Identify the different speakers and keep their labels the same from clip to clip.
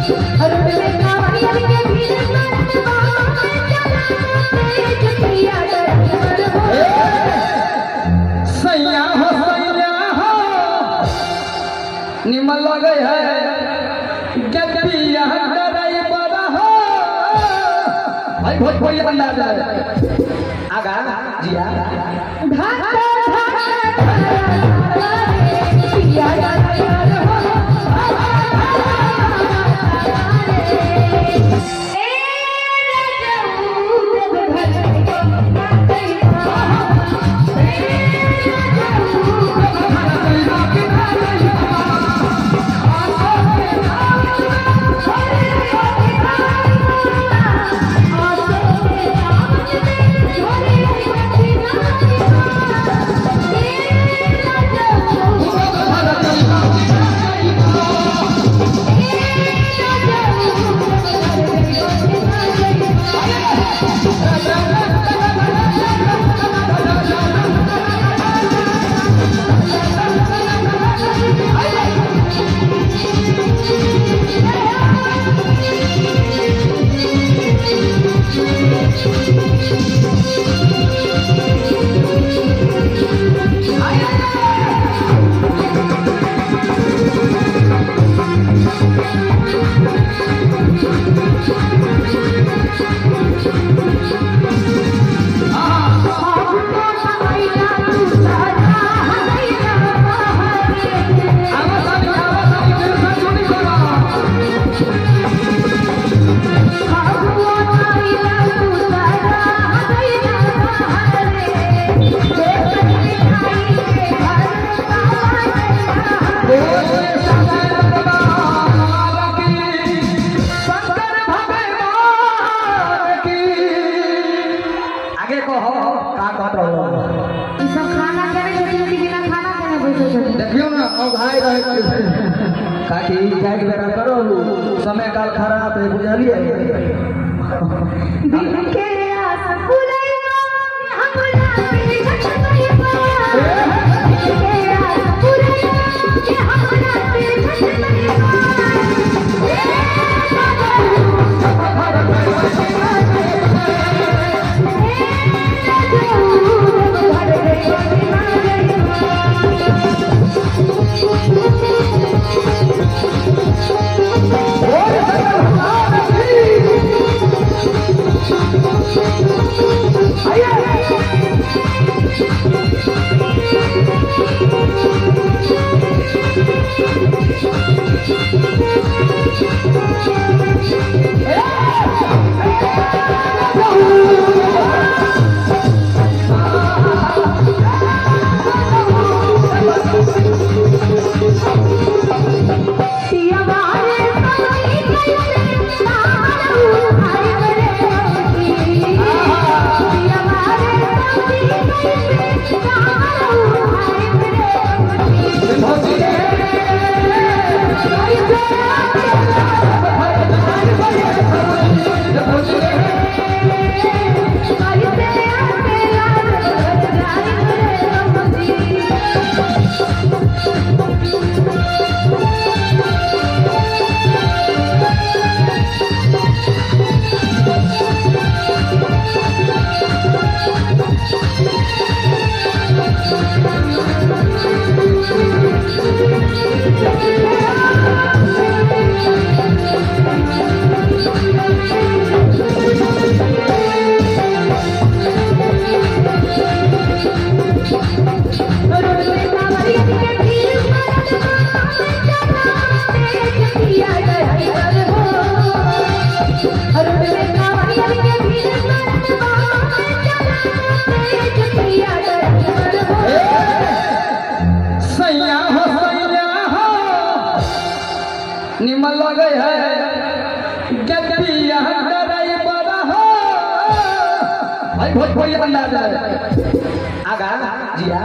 Speaker 1: निमन लगे है गतिया डराई बड़ा हो भाई भोजपुरी अंदाज आगा जिया देखियो ना भाई काकी जाए के बेरा करो समय काल खराब है बुझलिए दिल के आस पुरैया हमरा पे झटकई दिल के आस पुरैया हमरा पे निमन लगे है गतिया डराई बड़ा हो भाई भोजपुरी अंदाज आगा जिया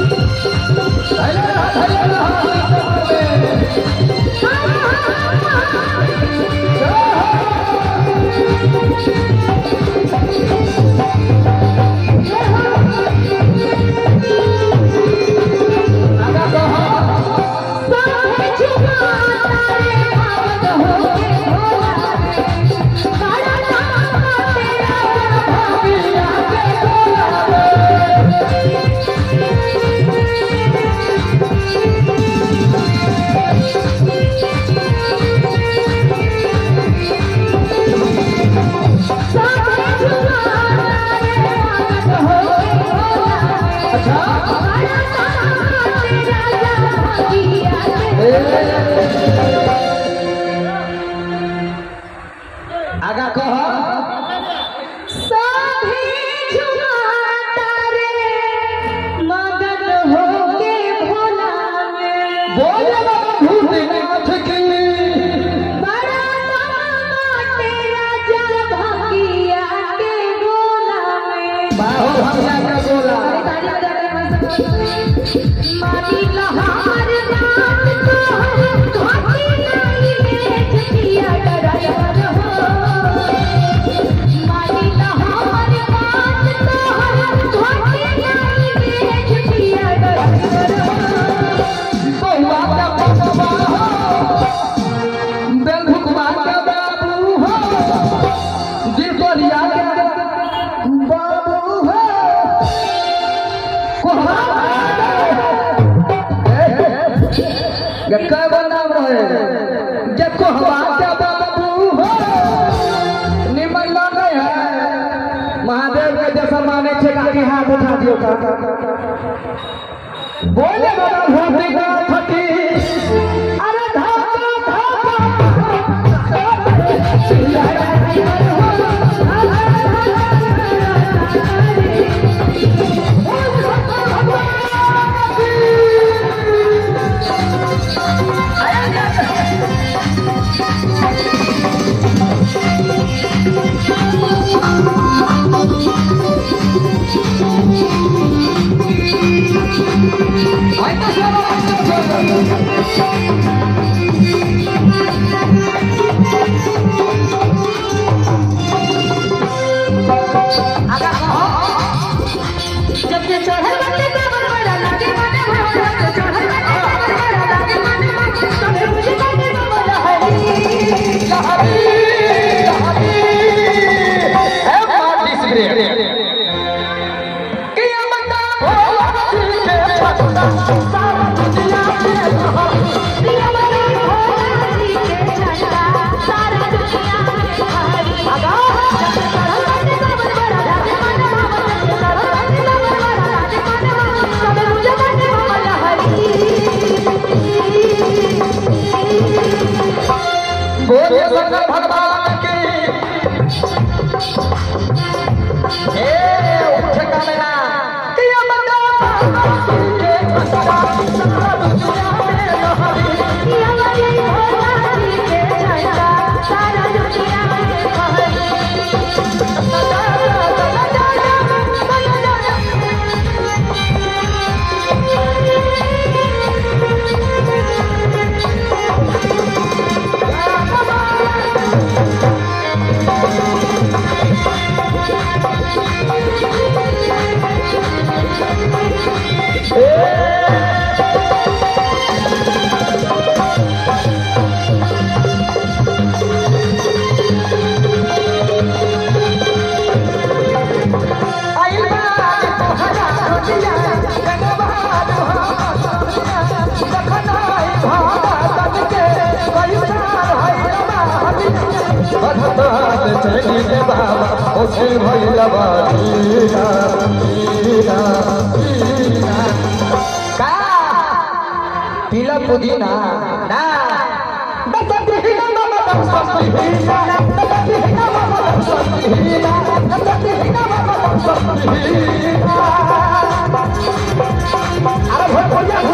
Speaker 1: आगा कह
Speaker 2: सभी झुमाता रे मदद होके भोला में
Speaker 1: बोले भूतनाथ की
Speaker 2: बड़ा नाम तेरा जा भगिया के गोला में
Speaker 1: बाहो भगिया का गोला
Speaker 2: मारी लहार रात को धोती नहीं में झकिया डराया हो मारी लहार रात को धोती नहीं में झकिया डराया हो
Speaker 1: बहुआ का बाबा हो बेलभुकवा का बाबू हो दिलकोरिया का बाबू हो क्या नाम रहे जको हवा का बाबू हो निमन लगे है महादेव के जैसा माने छे कि हाथ उठा दियो का बोले बाबा भूति का फटी अरे धाका भगवान की उठ कमला पीला पुदीना ना अरे